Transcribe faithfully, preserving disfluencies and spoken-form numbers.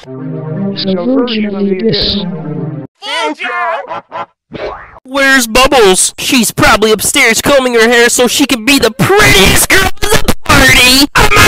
a version of this. Where's Bubbles? She's probably upstairs combing her hair so she can be the prettiest girl at the party! I'm